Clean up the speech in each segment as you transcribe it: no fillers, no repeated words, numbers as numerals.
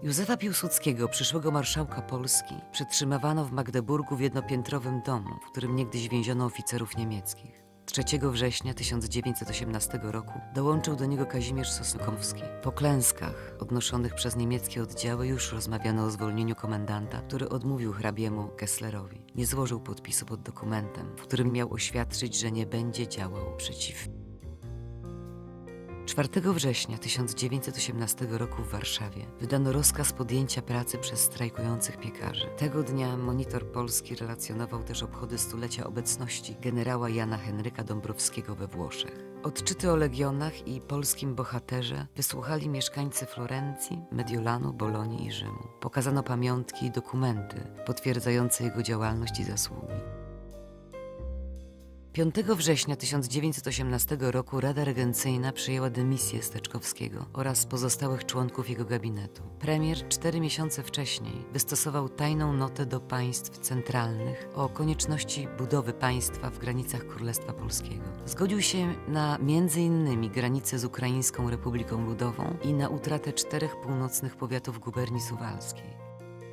Józefa Piłsudskiego, przyszłego marszałka Polski, przetrzymywano w Magdeburgu w jednopiętrowym domu, w którym niegdyś więziono oficerów niemieckich. 3 września 1918 roku dołączył do niego Kazimierz Sosnkowski. Po klęskach odnoszonych przez niemieckie oddziały już rozmawiano o zwolnieniu komendanta, który odmówił hrabiemu Kesslerowi. Nie złożył podpisu pod dokumentem, w którym miał oświadczyć, że nie będzie działał przeciw. 4 września 1918 roku w Warszawie wydano rozkaz podjęcia pracy przez strajkujących piekarzy. Tego dnia Monitor Polski relacjonował też obchody stulecia obecności generała Jana Henryka Dąbrowskiego we Włoszech. Odczyty o legionach i polskim bohaterze wysłuchali mieszkańcy Florencji, Mediolanu, Bolonii i Rzymu. Pokazano pamiątki i dokumenty potwierdzające jego działalność i zasługi. 5 września 1918 roku Rada Regencyjna przyjęła dymisję Steczkowskiego oraz pozostałych członków jego gabinetu. Premier 4 miesiące wcześniej wystosował tajną notę do państw centralnych o konieczności budowy państwa w granicach Królestwa Polskiego. Zgodził się na m.in. granicę z Ukraińską Republiką Ludową i na utratę 4 północnych powiatów guberni suwalskiej.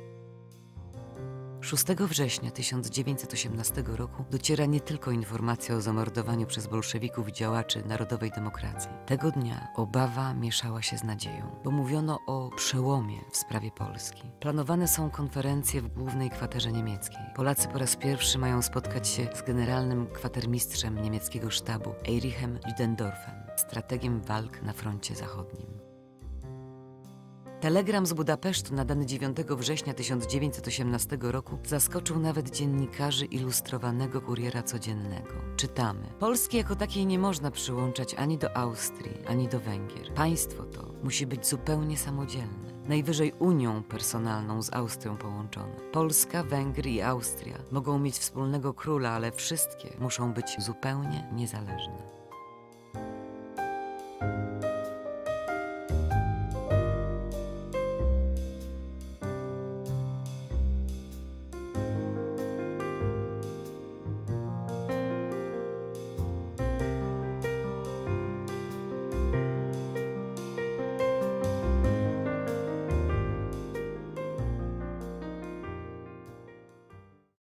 6 września 1918 roku dociera nie tylko informacja o zamordowaniu przez bolszewików działaczy narodowej demokracji. Tego dnia obawa mieszała się z nadzieją, bo mówiono o przełomie w sprawie Polski. Planowane są konferencje w głównej kwaterze niemieckiej. Polacy po raz pierwszy mają spotkać się z generalnym kwatermistrzem niemieckiego sztabu Erichem Ludendorffem, strategiem walk na froncie zachodnim. Telegram z Budapesztu nadany 9 września 1918 roku zaskoczył nawet dziennikarzy Ilustrowanego Kuriera Codziennego. Czytamy: Polski jako takiej nie można przyłączać ani do Austrii, ani do Węgier. Państwo to musi być zupełnie samodzielne, najwyżej unią personalną z Austrią połączone. Polska, Węgry i Austria mogą mieć wspólnego króla, ale wszystkie muszą być zupełnie niezależne.